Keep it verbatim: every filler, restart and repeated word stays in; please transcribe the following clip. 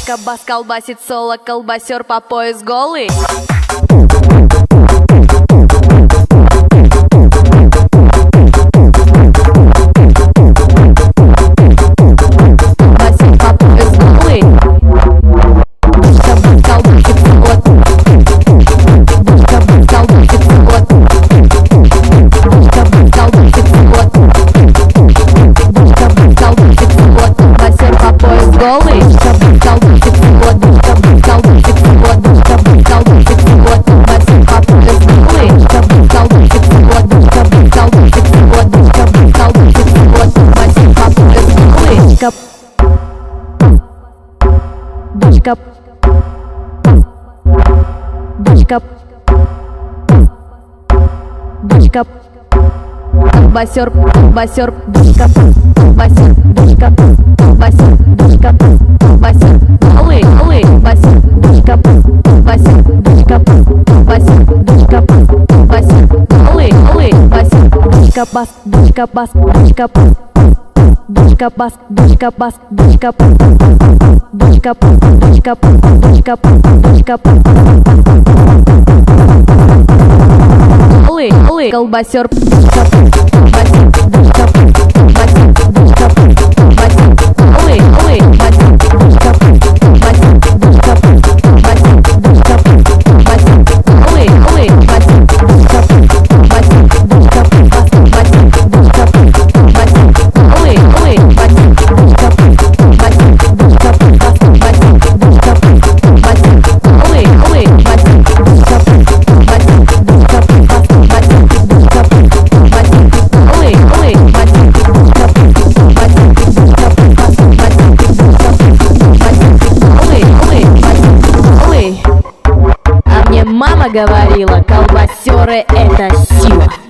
Башка бас колбасит соло, колбасер по пояс голый. Дочка, дочка, дочка, колбасер, колбасер, дочка, колбасер, дочка, колбасер, дочка, колбасер, голый, голый, колбасер, дочка, колбасер, дочка, колбасер, дочка, колбасер, голый, голый, колбасер, дочка, бас, дочка, бас, дочка, бас. Дочка бас, дочка бас, дочка бас, дочка бас, дочка бас, дочка бас, дочка бас. Голый, голый, колбасер, дочка бас, колбасер, дочка бас, колбасер, дочка бас, колбасер, голый, голый, колбасер, дочка бас, колбасер, дочка бас, колбасер, дочка бас, колбасер, голый, голый, колбасер, дочка бас, колбасер, дочка бас, колбасер, дочка бас, колбасер, голый, голый, колбасер, дочка бас, колбасер, дочка бас, колбасер, дочка бас, колбасер, голый, голый, колбасер, дочка бас, колбасер, дочка бас, колбасер, дочка бас, колбасер, голый, голый, колбасер, дочка бас, колбасер, дочка бас, колбасер, дочка бас, колбасер, голый, голый, колбасер, голый. А мне мама говорила, колбасеры это сила.